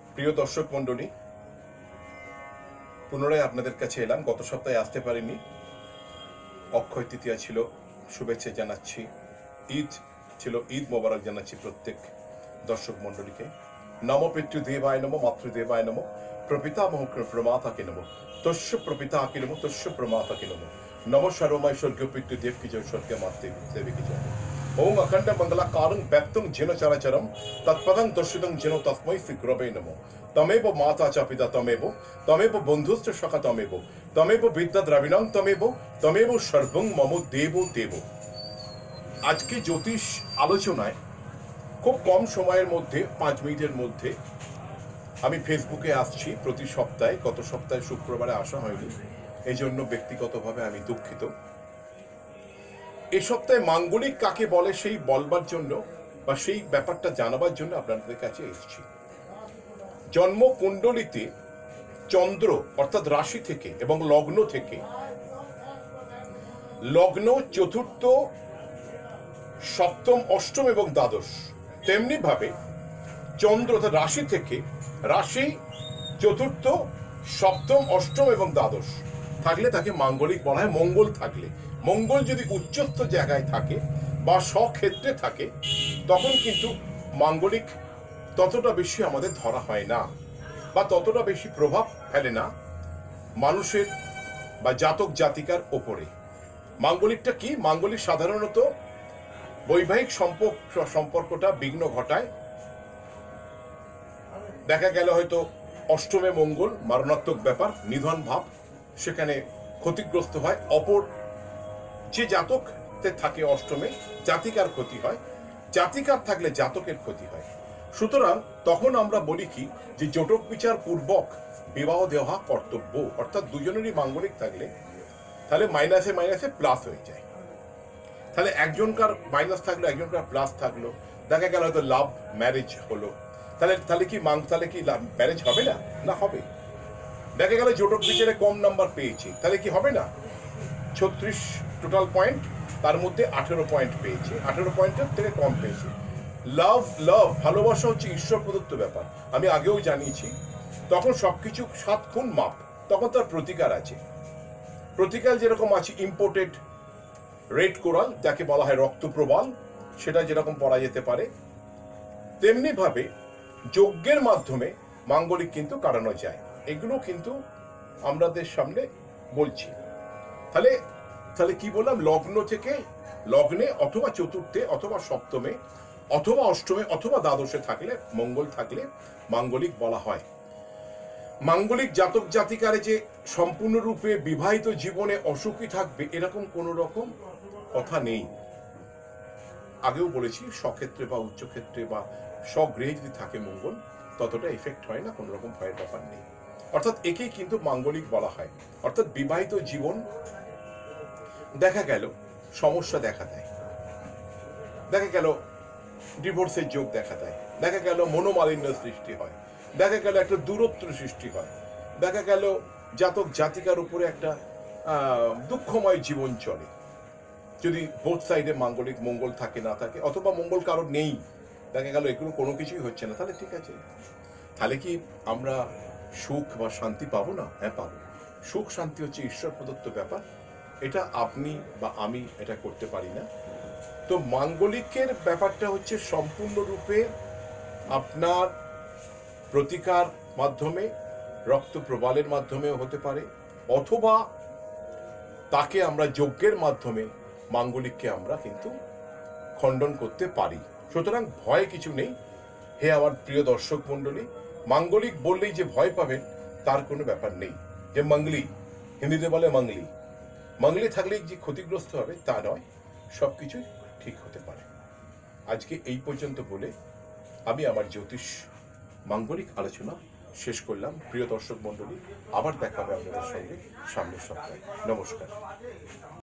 প্রিয় দর্শক মণ্ডলী, পুনরায় আপনাদের কাছে এলাম। গত সপ্তাহে আসতে পারিনি, অক্ষয় তৃতীয়া ছিল, শুভেচ্ছা জানাচ্ছি। ঈদ ছিল, ঈদ মোবারক জানাচ্ছি প্রত্যেক দর্শক মণ্ডলীকে। নম পিতৃদেবায় নম, মাতৃদেবায় নম, প্রপিতামহ প্রমাতাকে নম, তস্য প্রপিতাকে নম, তস্য প্রমাতাকে নম, নম সর্বময় স্বর্গীয় পিতৃদেব কি জয়, স্বর্গীয় মাতৃদেবী কি জয়। ওম অখণ্ড মঙ্গলাকারং ব্যক্তং যেন চরাচরম তৎপদং দর্শিতং যেন তস্मै শ্রী গুরবে নমঃ। তমেব মাতা চ পিতা তমেব, তমেব বন্ধুশ্চ সখা তমেব, তমেব বিদ্যা দ্রবিণং তমেব, তমেব সর্বং মম দেব দেব। আজকে জ্যোতিষ আলোচনায় খুব কম সময়ের মধ্যে 5 মিনিটের মধ্যে আমি ফেসবুকে আসছি প্রতি সপ্তাহে। গত সপ্তাহে শুক্রবারে আসা হয়নি, এই জন্য ব্যক্তিগতভাবে আমি দুঃখিত। এই সপ্তাহে মাঙ্গলিক কাকে বলে সেই বলবার জন্য বা সেই ব্যাপারটা জানাবার জন্য আপনাদের কাছে এসেছি। জন্ম কুণ্ডলিতে চন্দ্র অর্থাৎ রাশি থেকে এবং লগ্ন থেকে, লগ্ন চতুর্থ, সপ্তম, অষ্টম এবং দ্বাদশ, তেমনি ভাবে চন্দ্র অর্থাৎ রাশি থেকে, রাশি চতুর্থ, সপ্তম, অষ্টম এবং দ্বাদশ থাকলে তাকে মাঙ্গলিক বলা হয়। মঙ্গল থাকলে, মঙ্গল যদি উচ্চস্থ জায়গায় থাকে বা স্বক্ষেত্রে থাকে, তখন কিন্তু মাঙ্গলিক ততটা বেশি আমাদের ধরা হয় না বা ততটা বেশি প্রভাব ফেলে না মানুষের বা জাতক জাতিকার ওপরে। মাঙ্গলিকটা কি? মাঙ্গলিক সাধারণত বৈবাহিক সম্পর্কটা বিঘ্ন ঘটায়। দেখা গেল হয়তো অষ্টমে মঙ্গল, মারণাত্মক ব্যাপার, নিধন ভাব, সেখানে ক্ষতিগ্রস্ত হয়। অপর যে জাতকতে থাকে অষ্টমে, জাতিকার ক্ষতি হয়। জাতিকার থাকলে জাতকের ক্ষতি হয়। সুতরাং তখন আমরা বলি কি, যে জটক বিচার পূর্বক বিবাহ দেওয়া কর্তব্য। অর্থাৎ দুজনেরই মাঙ্গলিক থাকলে তাহলে মাইনাসে মাইনাসে প্লাস হয়ে যায়। তাহলে একজনকার মাইনাস থাকলো, একজনকার প্লাস থাকলো, দেখা গেল হয়তো লাভ ম্যারেজ হলো, তাহলে কি ম্যারেজ হবে না? না, হবে। দেখা গেল জটক বিচারে কম নাম্বার পেয়েছি, তাহলে কি হবে না? 36 টোটাল পয়েন্ট, তার মধ্যে 18 পয়েন্ট পেয়েছে, 18 পয়েন্টের থেকে কম পেয়েছে। লাভ ভালোবাসা হচ্ছে ঈশ্বর প্রদত্ত ব্যাপার, আমি আগেও জানিয়েছি। তখন সবকিছু 7 খুন মাপ, তখন তার প্রতিকার আছে। প্রতিকার যেরকম আছে, ইম্পোর্টেড রেড কোরাল যাকে বলা হয় রক্তপ্রবাল, সেটা যেরকম পড়া যেতে পারে, তেমনি ভাবে যজ্ঞের মাধ্যমে মাঙ্গলিক কিন্তু কাটানো যায়। এগুলো কিন্তু আমাদের সামনে বলছি। তাহলে কি বললাম? লগ্ন থেকে, লগ্নে অথবা চতুর্থে অথবা সপ্তমে অথবা অষ্টমে অথবা দ্বাদশে থাকলে, মঙ্গল থাকলে মাঙ্গলিক বলা হয়। মাঙ্গলিক জাতক জাতিকারে যে সম্পূর্ণরূপে বিবাহিত জীবনে অসুখী থাকবে এরকম কোন রকম কথা নেই। আগেও বলেছি, স্বক্ষেত্রে বা উচ্চক্ষেত্রে বা স্বগৃহে যদি থাকে মঙ্গল, ততটা এফেক্ট হয় না, কোন রকম ভয়ের ব্যাপার নেই। অর্থাৎ একেই কিন্তু মাঙ্গলিক বলা হয়। অর্থাৎ বিবাহিত জীবন দেখা গেল সমস্যা দেখা দেয়, দেখা গেল ডিভোর্সের যোগ দেখা দেয়, দেখা গেল মনোমালিন্য সৃষ্টি হয়, দেখা গেল একটা দূরত্ব সৃষ্টি হয়, দেখা গেল জাতক জাতিকার উপরে একটা দুঃখময় জীবন চলে যদি বোথ সাইডে মাঙ্গলিক মঙ্গল থাকে না থাকে, অথবা মঙ্গল কারোর নেই, দেখা গেল এগুলো কোনো কিছুই হচ্ছে না, তাহলে ঠিক আছে। তাহলে কি আমরা সুখ বা শান্তি পাবো না? হ্যাঁ, পাবো। সুখ শান্তি হচ্ছে ঈশ্বর প্রদত্ত ব্যাপার, এটা আপনি বা আমি এটা করতে পারি না। তো মাঙ্গলিকের ব্যাপারটা হচ্ছে সম্পূর্ণরূপে আপনার প্রতিকার মাধ্যমে, রক্ত প্রবালের মাধ্যমেও হতে পারে, অথবা তাকে আমরা যজ্ঞের মাধ্যমে মাঙ্গলিককে আমরা কিন্তু খণ্ডন করতে পারি। সুতরাং ভয় কিছু নেই হে আমার প্রিয় দর্শক মণ্ডলী। মাঙ্গলিক বললেই যে ভয় পাবেন তার কোনো ব্যাপার নেই। যে মঙ্গলি, হিন্দিতে বলে মঙ্গলি, মঙ্গলি থাকলেই যে ক্ষতিগ্রস্ত হবে তা নয়, সবকিছুই ঠিক হতে পারে। আজকে এই পর্যন্ত বলে আমি আমার জ্যোতিষ মাঙ্গলিক আলোচনা শেষ করলাম। প্রিয় দর্শক মণ্ডলী, আবার দেখা হবে আপনাদের সঙ্গে সামনের সপ্তাহে। নমস্কার।